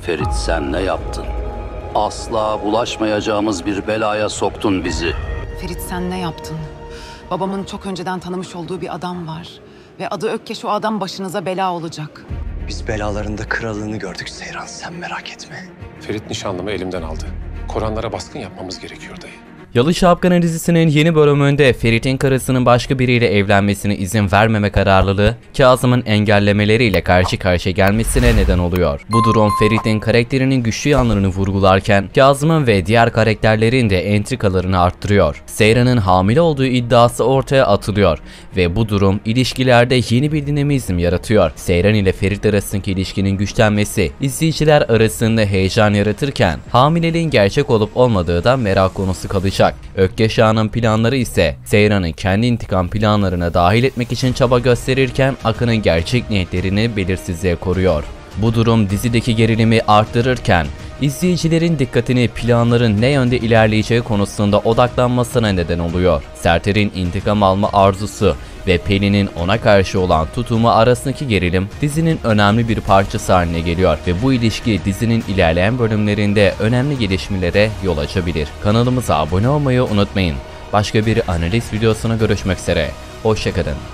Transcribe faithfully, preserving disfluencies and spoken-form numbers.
Ferit, sen ne yaptın? Asla bulaşmayacağımız bir belaya soktun bizi. Ferit, sen ne yaptın? Babamın çok önceden tanımış olduğu bir adam var. Ve adı Ökkeş, o adam başınıza bela olacak. Biz belalarında krallığını gördük Seyran, sen merak etme. Ferit nişanlımı elimden aldı. Koranlara baskın yapmamız gerekiyor dayı. Yalı Şapkını dizisinin yeni bölümünde Ferit'in karısının başka biriyle evlenmesine izin vermeme kararlılığı Kazım'ın engellemeleriyle karşı karşıya gelmesine neden oluyor. Bu durum Ferit'in karakterinin güçlü yanlarını vurgularken Kazım'ın ve diğer karakterlerin de entrikalarını arttırıyor. Seyran'ın hamile olduğu iddiası ortaya atılıyor ve bu durum ilişkilerde yeni bir dinamizm yaratıyor. Seyran ile Ferit arasındaki ilişkinin güçlenmesi izleyiciler arasında heyecan yaratırken hamileliğin gerçek olup olmadığı da merak konusu kalacak. Ökkeş Ağa'nın planları ise Seyran'ın kendi intikam planlarına dahil etmek için çaba gösterirken Akın'ın gerçek niyetlerini belirsizliğe koruyor. Bu durum dizideki gerilimi arttırırken izleyicilerin dikkatini planların ne yönde ilerleyeceği konusunda odaklanmasına neden oluyor. Serter'in intikam alma arzusu ve Pelin'in ona karşı olan tutumu arasındaki gerilim dizinin önemli bir parçası haline geliyor ve bu ilişki dizinin ilerleyen bölümlerinde önemli gelişmelere yol açabilir. Kanalımıza abone olmayı unutmayın. Başka bir analiz videosuna görüşmek üzere. Hoşça kalın.